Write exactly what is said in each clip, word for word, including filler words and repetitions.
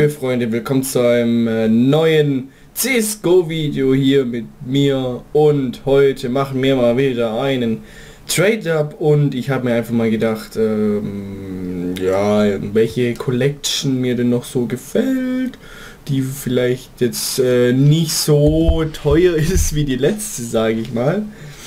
Liebe Freunde, willkommen zu einem äh, neuen C S G O Video hier mit mir, und heute machen wir mal wieder einen Trade-Up, und ich habe mir einfach mal gedacht, ähm, ja, welche Collection mir denn noch so gefällt, die vielleicht jetzt äh, nicht so teuer ist wie die letzte, sage ich mal.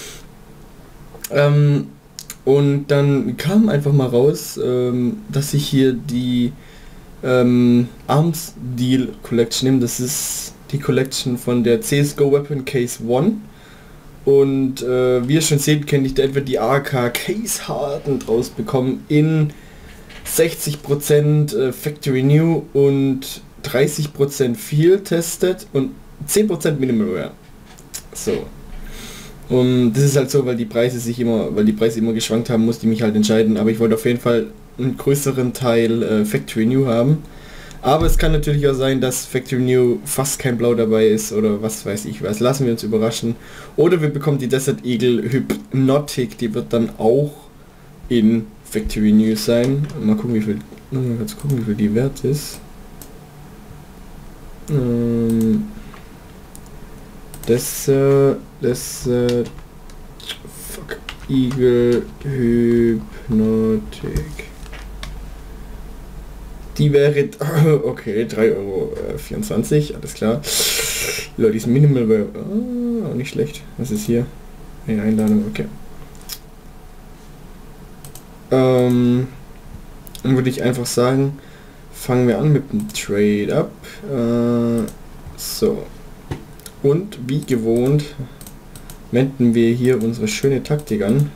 Ähm, und dann kam einfach mal raus, ähm, dass ich hier die ähm, Arms Deal Collection nehme. Das ist die Collection von der C S G O Weapon Case One. Und äh, wie ihr schon seht, kenne ich da etwa die A K Case Hardened rausbekommen in sechzig Prozent äh, Factory New und dreißig Prozent Field Tested und zehn Prozent Minimal Wear. So. Und das ist halt so, weil die Preise sich immer, weil die Preise immer geschwankt haben, musste ich mich halt entscheiden. Aber ich wollte auf jeden Fall einen größeren Teil äh, Factory New haben. Aber es kann natürlich auch sein, dass Factory New fast kein Blau dabei ist oder was weiß ich was. Lassen wir uns überraschen. Oder wir bekommen die Desert Eagle Hypnotic, die wird dann auch in Factory New sein. Mal gucken, wie viel, mal kurz gucken, wie viel die wert ist. Ähm, das, äh, das, äh, fuck, Eagle Hypnotic. Die wäre, okay, drei Euro vierundzwanzig, alles klar. Leute, ist Minimal Wear, oh, auch nicht schlecht. Was ist hier? Eine Einladung, okay. Ähm, dann würde ich einfach sagen, fangen wir an mit dem Trade-Up. Äh, so. Und wie gewohnt wenden wir hier unsere schöne Taktik an.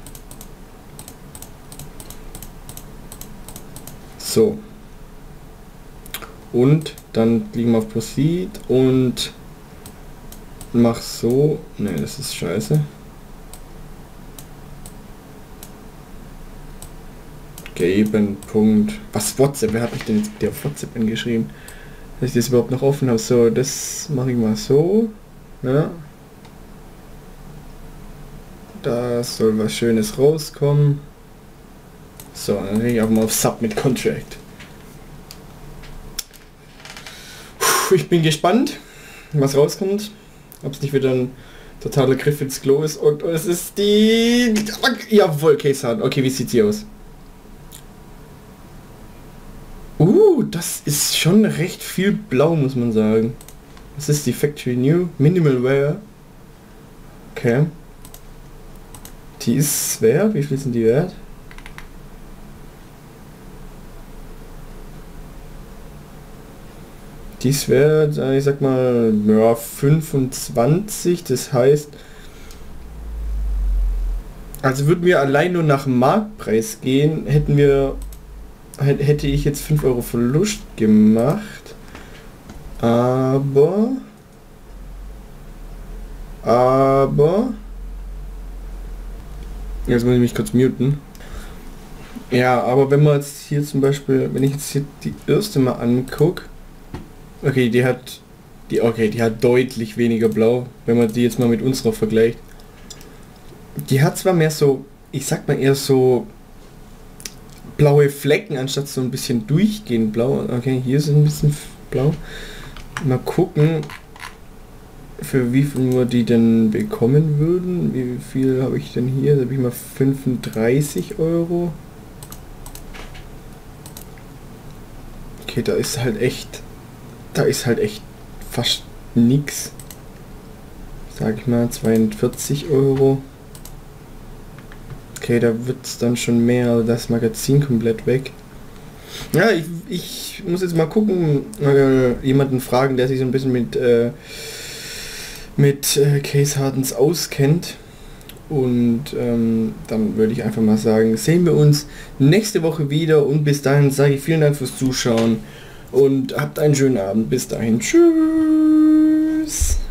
So. Und dann klicken wir auf Proceed und mach so. Ne, das ist scheiße. Geben, Punkt. Was, WhatsApp? Wer hat mich denn jetzt der WhatsApp angeschrieben? Dass ich das überhaupt noch offen habe. So, das mache ich mal so. Ja. Da soll was Schönes rauskommen. So, dann gehe ich auch mal auf Submit Contract. Ich bin gespannt, was rauskommt. Ob es nicht wieder ein totaler Griff ins Klo ist. Und es ist die... Jawohl, Case Hard. Okay, wie sieht sie aus? Uh, das ist schon recht viel blau, muss man sagen. Das ist die Factory New Minimal Wear. Okay. Die ist schwer. Wie viel sind die wert? Dies wäre, ich sag mal, ja, fünfundzwanzig, das heißt, also würden wir allein nur nach Marktpreis gehen, hätten wir, hätte ich jetzt fünf Euro Verlust gemacht, aber, aber, jetzt muss ich mich kurz muten. Ja, aber wenn man jetzt hier zum Beispiel, wenn ich jetzt hier die erste mal angucke, okay, die hat die okay, die hat deutlich weniger blau, wenn man die jetzt mal mit unserer vergleicht. Die hat zwar mehr so, ich sag mal eher so blaue Flecken anstatt so ein bisschen durchgehend blau. Okay, hier ist ein bisschen blau. Mal gucken, für wie viel wir die denn bekommen würden. Wie viel habe ich denn hier? Da habe ich mal fünfunddreißig Euro. Okay, da ist halt echt Da ist halt echt fast nix. Sag ich mal zweiundvierzig Euro. Okay, da wird es dann schon mehr, das Magazin komplett weg. Ja, ich, ich muss jetzt mal gucken, äh, jemanden fragen, der sich so ein bisschen mit äh, mit äh, Case Hardens auskennt. Und ähm, dann würde ich einfach mal sagen, sehen wir uns nächste Woche wieder, und bis dahin sage ich vielen Dank fürs Zuschauen. Und habt einen schönen Abend. Bis dahin. Tschüss.